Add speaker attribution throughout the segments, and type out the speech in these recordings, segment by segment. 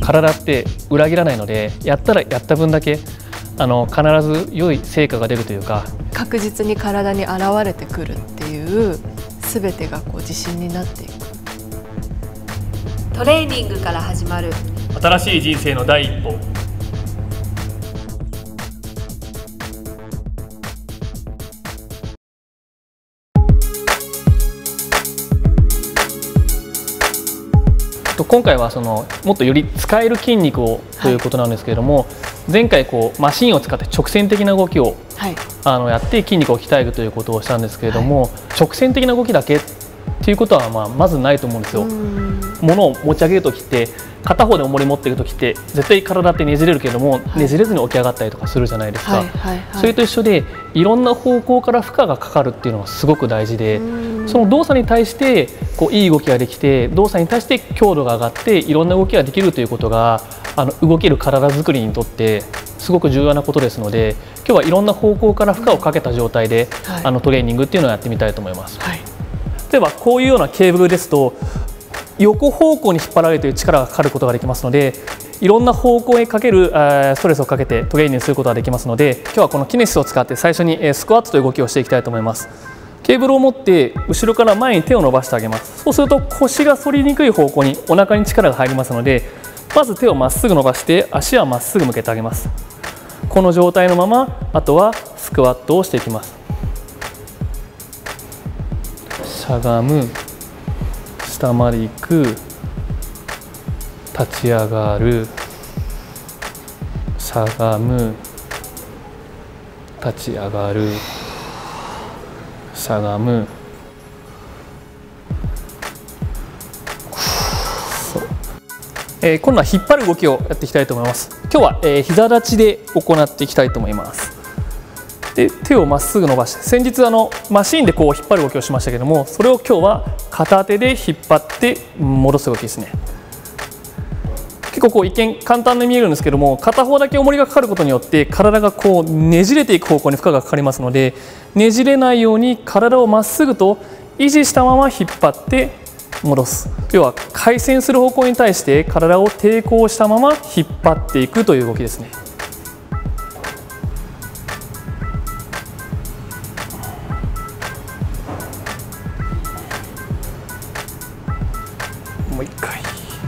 Speaker 1: 体って裏切らないので、やったらやった分だけ必ず良い成果が出るというか、
Speaker 2: 確実に体に現れてくるっていう全てがこう自信になっていく。トレーニングから始まる
Speaker 1: 新しい人生の第一歩。今回はもっとより使える筋肉をということなんですけれども、前回マシンを使って直線的な動きを、やって筋肉を鍛えるということをしたんですけれども、直線的な動きだけっていうことはまずないと思うんですよ。物を持ち上げるときって片方で重り持ってるときって絶対体ってねじれるけれども、ねじれずに起き上がったりとかするじゃないですか。それと一緒でいろんな方向から負荷がかかるっていうのがすごく大事で、その動作に対していい動きができて、動作に対して強度が上がっていろんな動きができるということが動ける体づくりにとってすごく重要なことですので、今日はいろんな方向から負荷をかけた状態でトレーニングっていうのをやってみたいと思います。例えばこういうようなケーブルですと横方向に引っ張られるという力がかかることができますので、いろんな方向へかけるストレスをかけてトレーニングすることができますので、今日はこのキネシスを使って最初にスクワットという動きをしていきたいと思います。ケーブルを持って後ろから前に手を伸ばしてあげます。そうすると腰が反りにくい方向にお腹に力が入りますので、まず手をまっすぐ伸ばして足はまっすぐ向けてあげます。この状態のままあとはスクワットをしていきます。しゃがむ、下まで行く、立ち上がる、しゃがむ、立ち上がる、しゃがむ。今度は引っ張る動きをやっていきたいと思います。今日は、膝立ちで行っていきたいと思います。で、手をまっすぐ伸ばして、先日マシンで引っ張る動きをしましたけども、それを今日は片手で引っ張って戻す動きですね。結構一見簡単に見えるんですけども、片方だけ重りがかかることによって体がねじれていく方向に負荷がかかりますので、ねじれないように体をまっすぐと維持したまま引っ張って戻す。要は回旋する方向に対して体を抵抗したまま引っ張っていくという動きですね。もう一回。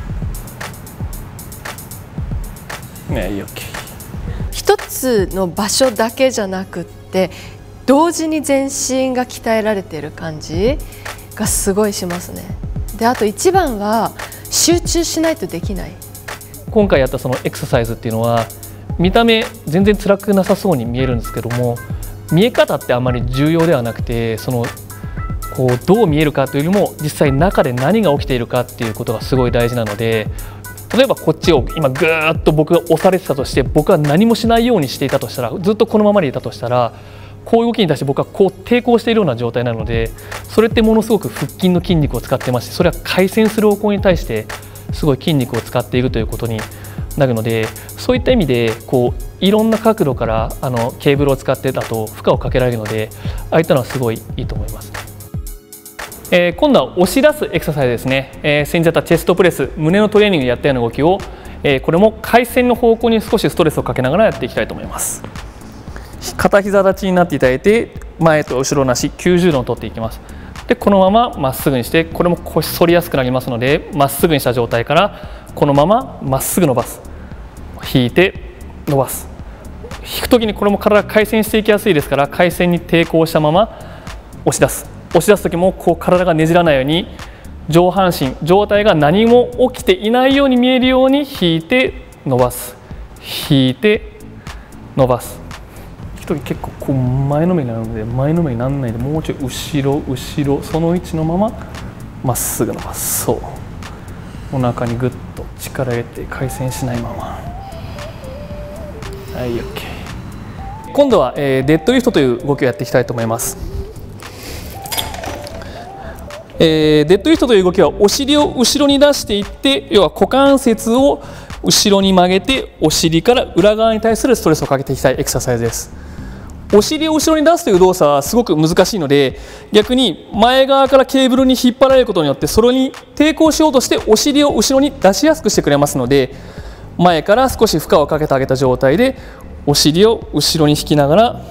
Speaker 1: ね、いい OK。
Speaker 2: 一つの場所だけじゃなくって同時に全身が鍛えられている感じがすごいしますね。で、あと一番は集中しないとできない。
Speaker 1: 今回やったそのエクササイズっていうのは見た目全然辛くなさそうに見えるんですけども、見え方ってあまり重要ではなくて、どう見えるかというよりも実際中で何が起きているかっていうことがすごい大事なので、例えばこっちを今ぐーっと僕が押されてたとして、僕は何もしないようにしていたとしたら、ずっとこのままでいたとしたら、こういう動きに対して僕は抵抗しているような状態なので、それってものすごく腹筋の筋肉を使ってまして、それは回旋する方向に対してすごい筋肉を使っているということになるので、そういった意味でいろんな角度からケーブルを使ってだと負荷をかけられるので、ああいったのはすごいいいと思います。今度は押し出すエクササイズですね。先日やったチェストプレス、胸のトレーニングでやったような動きを、これも回旋の方向に少しストレスをかけながらやっていきたいと思います。片膝立ちになっていただいて、前と後ろの足90度を取っていきます。で、このまままっすぐにして、これも腰反りやすくなりますので、まっすぐにした状態からこのまままっすぐ伸ばす、引いて伸ばす。引くときにこれも体が回旋していきやすいですから、回旋に抵抗したまま押し出す。押し出す時も体がねじらないように、上半身上体が何も起きていないように見えるように引いて伸ばす、引いて伸ばす。引く時結構前のめりになるので、前のめりにならないで、もうちょい後ろ後ろ、その位置のまままっすぐ伸ばす。そう、お腹にぐっと力入れて回旋しないまま。はい、 OK。 今度はデッドリフトという動きをやっていきたいと思います。デッドリフトという動きはお尻を後ろに出していって、要は股関節を後ろに曲げてお尻から裏側に対するストレスをかけていきたいエクササイズです。お尻を後ろに出すという動作はすごく難しいので、逆に前側からケーブルに引っ張られることによってそれに抵抗しようとしてお尻を後ろに出しやすくしてくれますので、 前から少し負荷をかけてあげた状態でお尻を後ろに引きながら、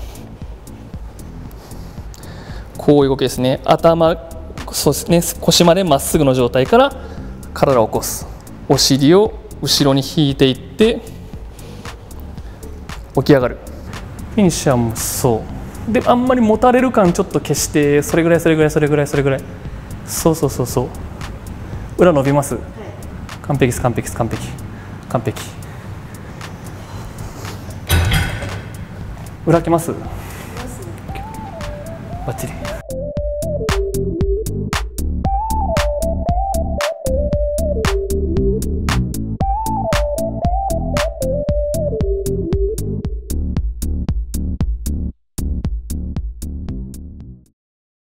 Speaker 1: こういう動きですね。そうですね、腰までまっすぐの状態から体を起こす。お尻を後ろに引いていって起き上がる。フィニッシャーもそうで、あんまり持たれる感ちょっと消して、それぐらいそれぐらいそれぐらいそれぐらい、そうそうそうそう、裏伸びます、はい、完璧です、完璧です、完璧完璧。裏開けます、バッチリ。